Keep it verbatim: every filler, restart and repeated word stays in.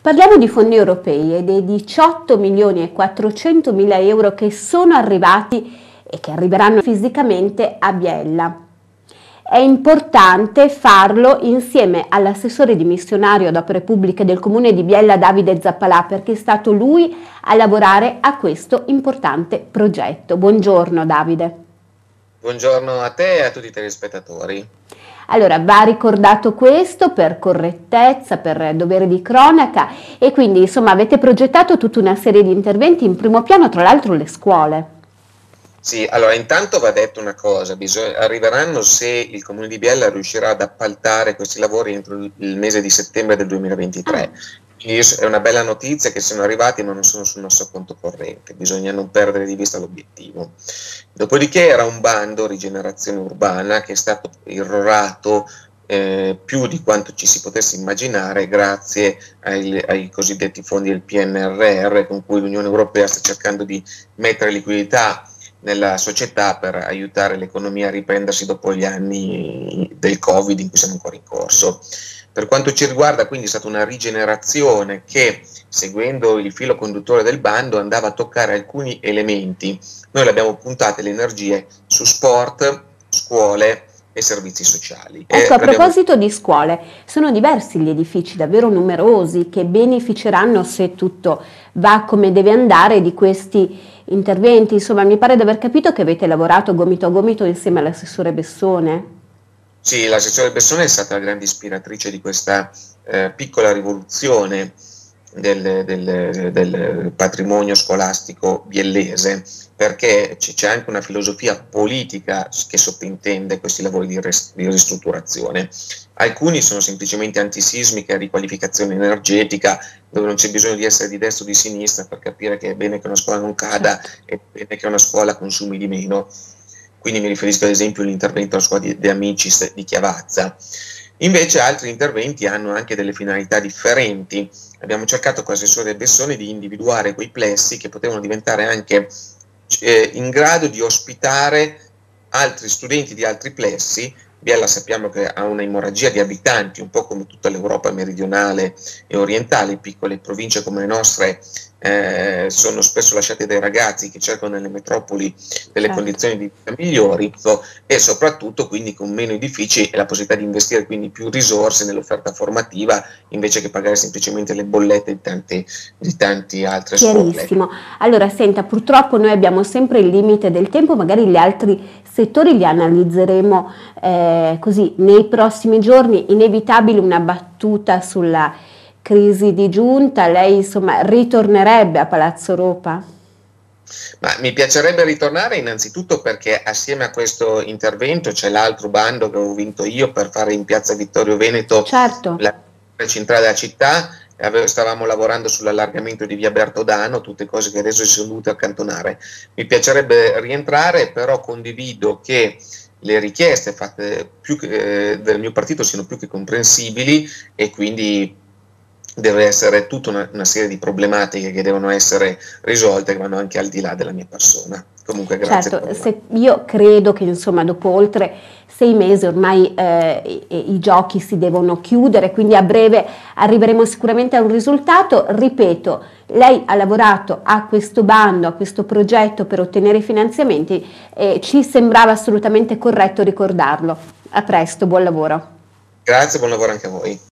Parliamo di fondi europei e dei diciotto milioni e quattrocentomila euro che sono arrivati e che arriveranno fisicamente a Biella. È importante farlo insieme all'assessore dimissionario ad opere pubbliche del comune di Biella, Davide Zappalà, perché è stato lui a lavorare a questo importante progetto. Buongiorno Davide. Buongiorno a te e a tutti i telespettatori. Allora, va ricordato questo per correttezza, per dovere di cronaca e quindi insomma avete progettato tutta una serie di interventi in primo piano, tra l'altro le scuole. Sì, allora intanto va detto una cosa, bisogna, arriveranno se il Comune di Biella riuscirà ad appaltare questi lavori entro il mese di settembre del duemilaventitré. Ah. Quindi è una bella notizia che sono arrivati ma non sono sul nostro conto corrente, bisogna non perdere di vista l'obiettivo. Dopodiché era un bando rigenerazione urbana che è stato irrorato eh, più di quanto ci si potesse immaginare grazie ai, ai cosiddetti fondi del P N R R con cui l'Unione Europea sta cercando di mettere liquidità nella società per aiutare l'economia a riprendersi dopo gli anni del Covid in cui siamo ancora in corso. Per quanto ci riguarda quindi è stata una rigenerazione che, seguendo il filo conduttore del bando, andava a toccare alcuni elementi. Noi le abbiamo puntate le energie su sport, scuole e servizi sociali. Ecco, e a proposito abbiamo... di scuole, sono diversi gli edifici, davvero numerosi, che beneficeranno, se tutto va come deve andare, di questi interventi. Insomma, mi pare di aver capito che avete lavorato gomito a gomito insieme all'assessore Bessone. Sì, l'assessore Bessone è stata la grande ispiratrice di questa eh, piccola rivoluzione del, del, del patrimonio scolastico biellese, perché c'è anche una filosofia politica che sottintende questi lavori di, di ristrutturazione. Alcuni sono semplicemente antisismica e riqualificazione energetica, dove non c'è bisogno di essere di destra o di sinistra per capire che è bene che una scuola non cada e è bene che una scuola consumi di meno. Quindi mi riferisco ad esempio all'intervento alla scuola di, di Amicis di Chiavazza. Invece altri interventi hanno anche delle finalità differenti. Abbiamo cercato con l'assessore Bessone di individuare quei plessi che potevano diventare anche eh, in grado di ospitare altri studenti di altri plessi. Biella sappiamo che ha una emorragia di abitanti, un po' come tutta l'Europa meridionale e orientale, piccole province come le nostre eh, sono spesso lasciate dai ragazzi che cercano nelle metropoli delle certo. condizioni di vita migliori e soprattutto quindi con meno edifici e la possibilità di investire quindi più risorse nell'offerta formativa invece che pagare semplicemente le bollette di tante, di tante altre scuole. Chiarissimo. Allora senta, purtroppo noi abbiamo sempre il limite del tempo, magari gli altri settori li analizzeremo eh, così nei prossimi giorni. Inevitabile una battuta sulla crisi di giunta, lei insomma ritornerebbe a Palazzo Europa? Ma mi piacerebbe ritornare innanzitutto perché assieme a questo intervento c'è l'altro bando che ho vinto io per fare in piazza Vittorio Veneto certo. la centrale della città. Stavamo lavorando sull'allargamento di via Bertodano, tutte cose che adesso si sono dovute accantonare. Mi piacerebbe rientrare, però condivido che le richieste fatte più che, eh, del mio partito siano più che comprensibili e quindi deve essere tutta una, una serie di problematiche che devono essere risolte, che vanno anche al di là della mia persona. Comunque grazie. Certo, se, io credo che insomma dopo oltre sei mesi ormai eh, i, i giochi si devono chiudere, quindi a breve arriveremo sicuramente a un risultato. Ripeto, lei ha lavorato a questo bando, a questo progetto per ottenere i finanziamenti e ci sembrava assolutamente corretto ricordarlo. A presto, buon lavoro. Grazie, buon lavoro anche a voi.